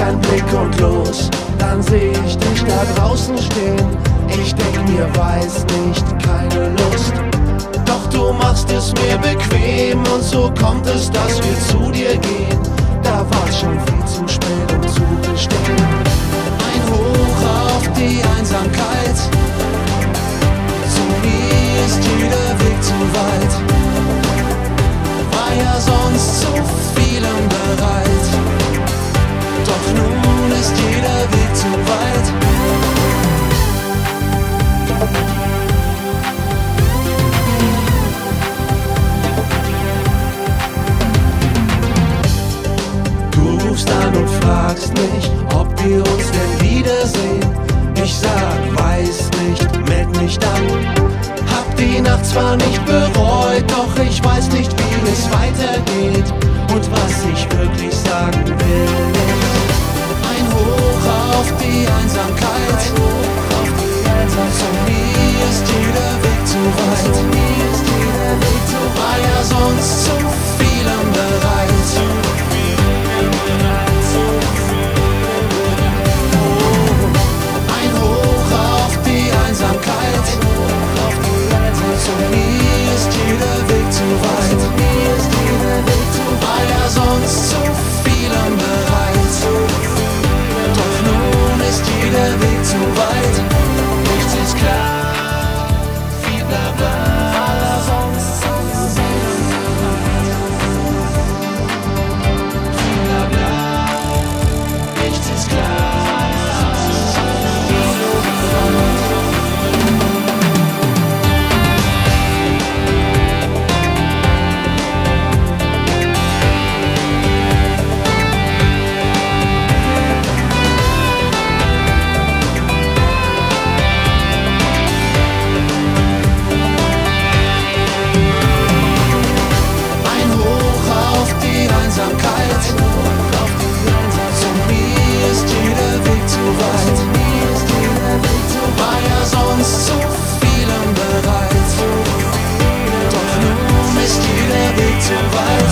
dein Blick und los, dann seh ich dich da draußen stehen. Ich denk mir, weiß nicht, keine Lust. Doch du machst es mir bequem und so kommt es, dass wir zu dir gehen. Da war's schon viel zu spät, um zu bestehen. Ein Hoch auf die Einsamkeit. Zu mir ist jeder Weg zu weit. War ja sonst zu vielem bereit. Doch nun ist jeder Weg zu weit. Du rufst an und fragst mich, ob wir uns denn wiedersehen. Ich sag, weiß nicht, meld mich dann. Hab die Nacht zwar nicht bereut, doch ich weiß nicht, wie es weitergeht und was ich wirklich sagen will. Ein Hoch auf die Einsamkeit. Zu mir ist jeder Weg zu weit. War ja sonst zu vielem bereit. Ein Hoch auf die Einsamkeit. Zu mir ist jeder Weg zu weit. War ja sonst zu vielem bereit. Doch nun ist jeder Weg zu weit. Nichts ist klar, viel Blabla, aller sonst zu viel Blabla, nichts ist klar. Zu mir ist jeder Weg zu weit. War ja sonst zu vielem bereit. Doch nun ist jeder Weg zu weit.